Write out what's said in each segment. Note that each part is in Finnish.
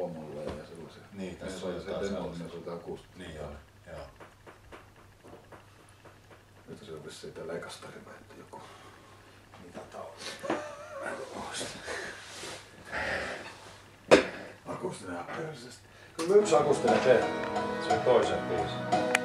pomolle ja sellaisia. Niin, tässä on se demollinen 160. Niin oli, joo. Nyt se on vissiin täällä ekasta riveetty joku. Mitä tauti? Akustinen persestä. Kyllä yksi akustinen tehdä. Se on toisen biisin.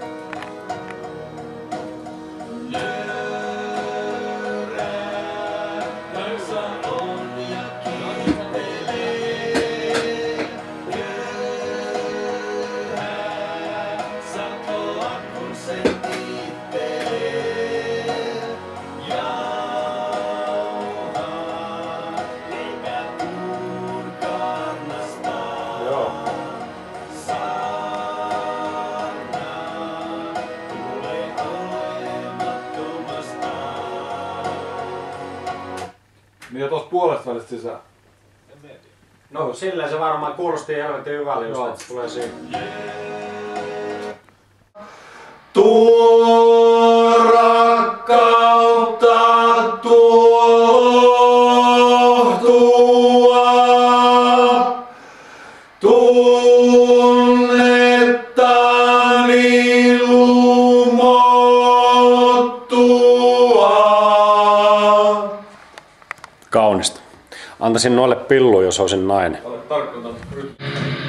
Niin ja tosta puolesta välistä sisään. No silleen se varmaan kuulosti helvetin hyvälle just, että se tulee siihen. Tuo rakkautta tuohtua, tunnettani lumottua. Kaunista. Antaisin noille pillu, jos olisin nainen. Olet tarkkoittanut rytmiä.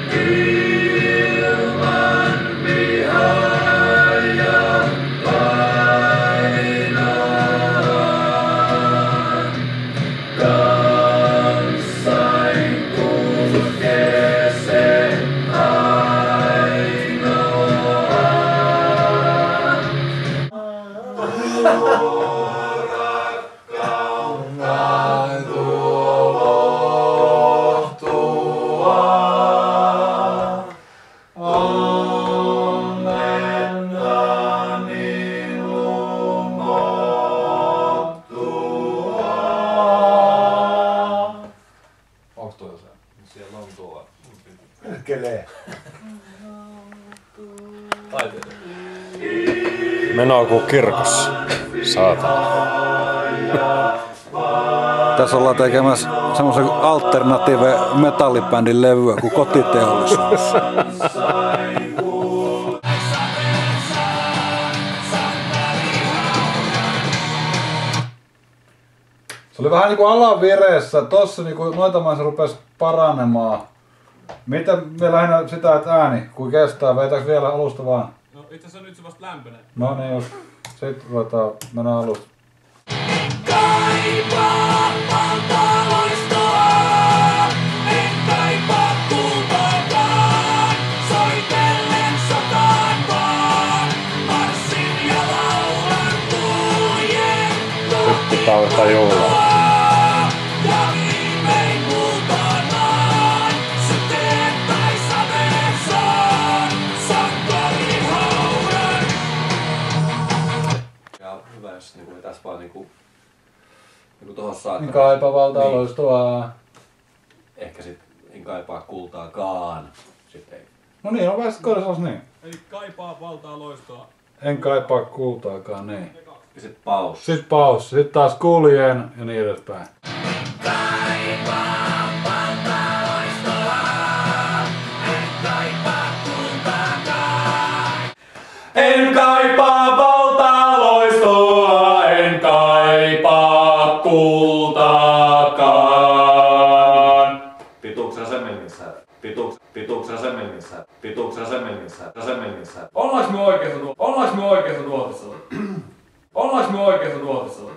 Siellä on tuo. Perkelee. Taiteilija. Menoa kuin kirkossa. Saatana. Tässä ollaan tekemässä semmoisen alternative metallibändin levyä kuin Kotiteollisuus. Se oli vähän niinku alavireessä. Tossa niinku noita maissa rupes paranemaan. Mitä me lähinnä sitä, että ääni, kun kestää, veitääks vielä alusta vaan? No itse asiassa nyt se vasta lämpenee. No niin just. Sitten ruvetaan mennä alusta. Kaipaa valtaloistoa, en kaipaa kultaakaan, soitellen sotaan vaan, marssin ja laulan kuljen kohti Joulua. ja viimein kultaan maan, syteen tai saveen saan, sankarihaudan. Ja hyvä, jos niinku tässä vaan niinku tohon saakka. Niin kaipaa valtaloistoa. Ehkä sit en kaipaa kultaakaan. Sitten ei. No niin, on päästä kohdassa niin. Eli kaipaa valtaa loistoa. En kaipaa kultaakaan, niin. Ja sit paus. Sitten paus, sitten taas kuljen ja niin edespäin. Kaipaa valtaloistoa, en kaipaa kultaakaan. En kaipaa valtaloistoa, en kaipaa kultaakaan. Pituuksena semmelmissä. Pituuksena semmelmissä. Pituuksena semmelmissä. Semmelmissä. Ollaanko me oikeassa tuotossa? Ollaanko me oikeassa tuotossa?